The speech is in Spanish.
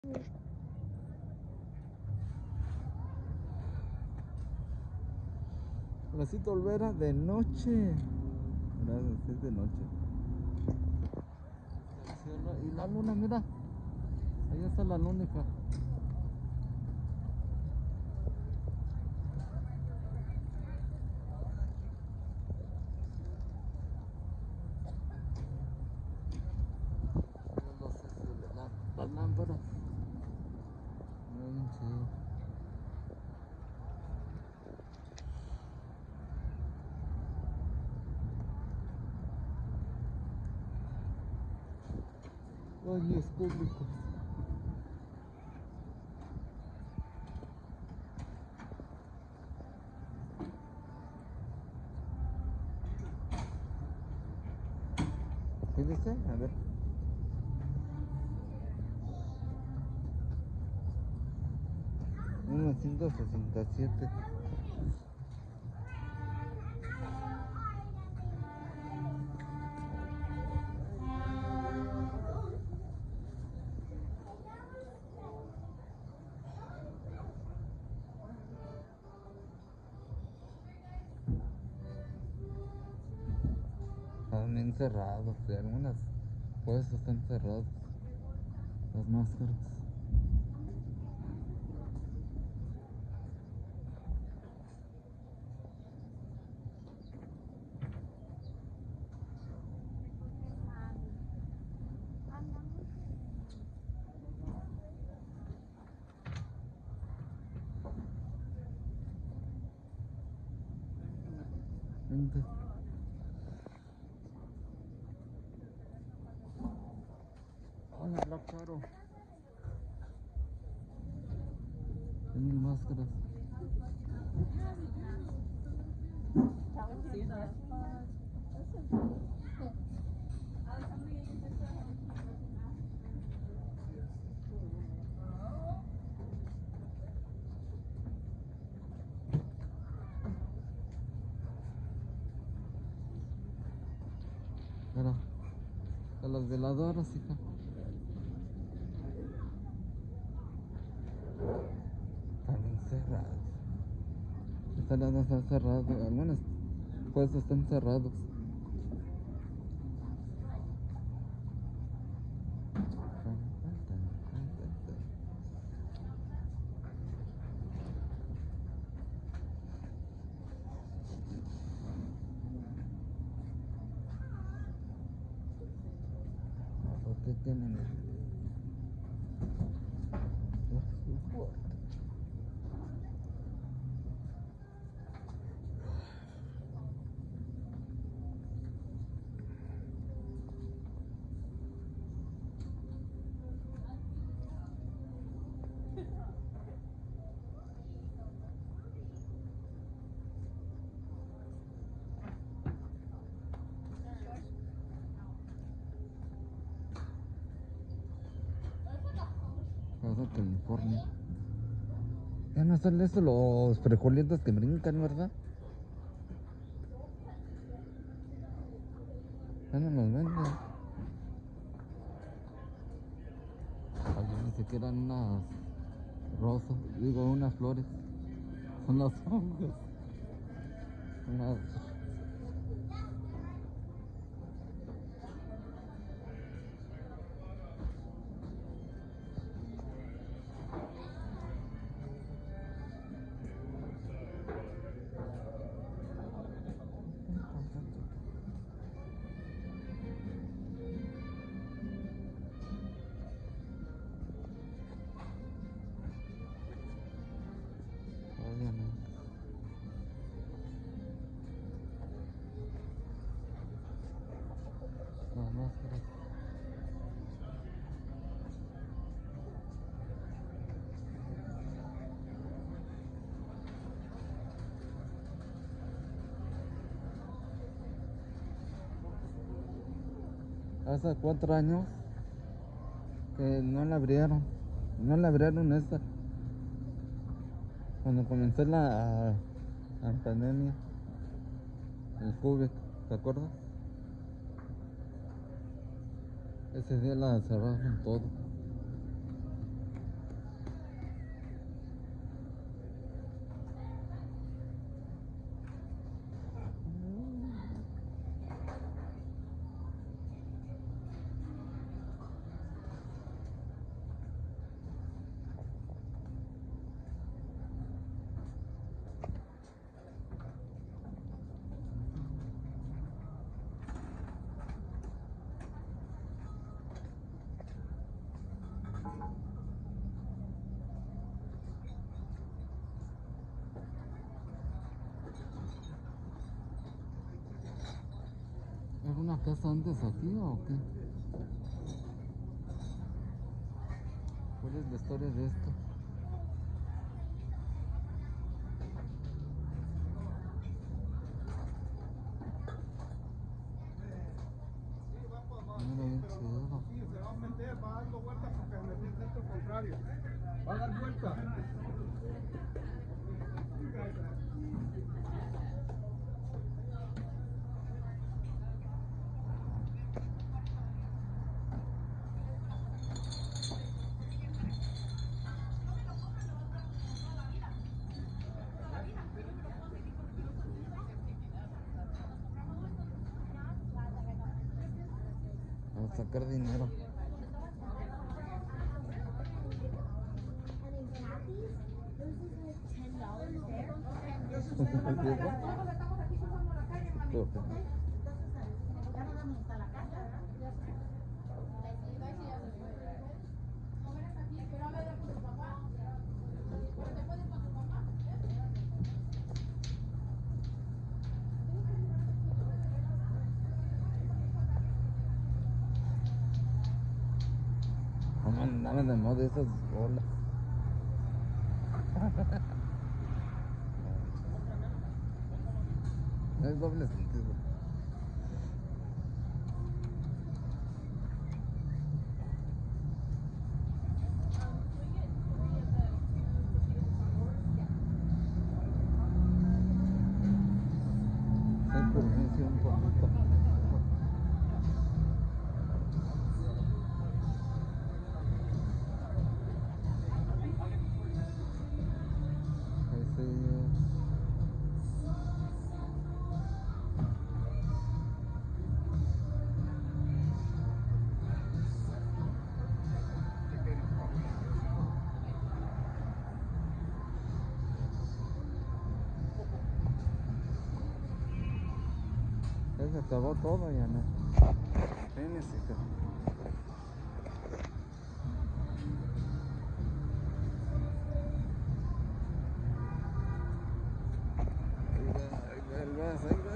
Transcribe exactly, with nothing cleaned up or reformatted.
Placito Olvera de noche. Gracias, es de noche. Y la luna, mira. Ahí está la luna, hija. Las lámparas. Muy chido. Baños públicos. ¿Qué dice? A ver. mil novecientos sesenta y siete. Están bien cerrados, y algunas puestos están cerrados. Las máscaras. Vente. Hola, Black Charo. Hay mil máscaras. Mira, a las veladoras, hija. Están cerradas. Esta lado está cerrado. Algunas puestos están cerrados. ¿Por qué tienen eso? Baja California. Ya no están estos los frijolitos que brincan, ¿verdad? Ya no los venden. Ay, ni siquiera unas rosas, digo unas flores. Son las hojas. Unas... Obviamente. Las máscaras. Hace cuatro años que no la abrieron. No la abrieron esta. Cuando comenzó la, la pandemia. El COVID, ¿te acuerdas? Ese día la cerraron todo. casa antes aquí o qué? ¿Cuál es la historia de esto? Mira, bien chido. Sí, se va a meter, va dando vueltas porque se metió en sentido contrario. Va a dar vuelta. A sacar dinero. No me andaban de moda esas bolas. No es doble sentido. Sí, por mí sí un poquito. Ese es... Ya se acabó todo, ya no. Fíjense. Ahí va, ahí va, ahí va.